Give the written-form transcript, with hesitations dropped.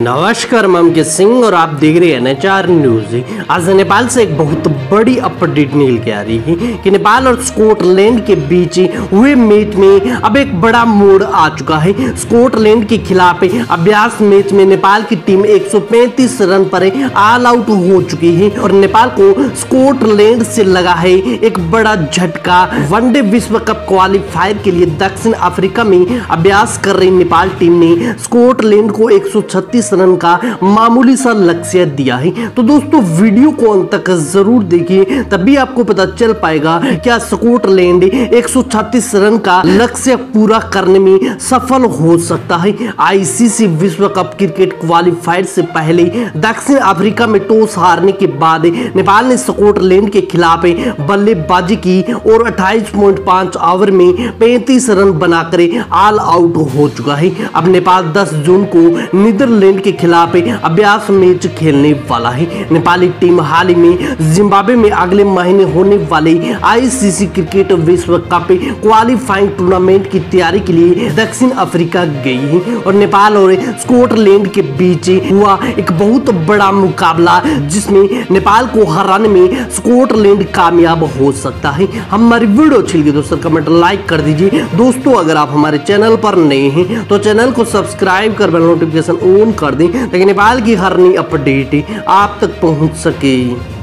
नमस्कार, मैं अंकित सिंह और आप देख रहे हैं NHR न्यूज। आज नेपाल से एक बहुत बड़ी अपडेट निकल के आ रही है कि नेपाल और स्कॉटलैंड के बीच हुए मैच में अब एक बड़ा मोड़ आ चुका है। स्कॉटलैंड के खिलाफ अभ्यास मैच में नेपाल की टीम 135 रन पर ऑल आउट हो चुकी है और नेपाल को स्कॉटलैंड से लगा है एक बड़ा झटका। वनडे विश्व कप क्वालिफायर के लिए दक्षिण अफ्रीका में अभ्यास कर रही नेपाल टीम ने स्कॉटलैंड को 136 रन का मामूली सा लक्ष्य दिया है। तो दोस्तों, वीडियो को अंत तक जरूर देखिए, तभी आपको पता चल पाएगा क्या स्कॉटलैंड 136 रन का लक्ष्य पूरा करने में सफल हो सकता है। आईसीसी विश्व कप क्रिकेट क्वालिफायर से पहले दक्षिण अफ्रीका में टॉस हारने के बाद नेपाल ने स्कॉटलैंड के खिलाफ बल्लेबाजी की और 28.5 ओवर में 35 रन बनाकर ऑल आउट हो चुका है। अब नेपाल 10 जून को नीदरलैंड के खिलाफ अभ्यास मैच खेलने वाला है। नेपाली टीम हाल ही में जिम्बाब्वे में अगले महीने होने वाले आईसीसी क्रिकेट विश्व कप क्वालिफाइंग टूर्नामेंट की तैयारी के लिए दक्षिण अफ्रीका गई है और नेपाल और स्कॉटलैंड के बीच हुआ एक बहुत बड़ा मुकाबला जिसमें नेपाल को हराने में स्कॉटलैंड कामयाब हो सकता है। हमारी वीडियो अच्छी लगी दोस्तों, कमेंट लाइक कर दीजिए। दोस्तों, अगर आप हमारे चैनल पर नए हैं तो चैनल को सब्सक्राइब कर बेल नोटिफिकेशन ऑन कर दें ताकि नेपाल की हर नई अपडेट आप तक पहुंच सके।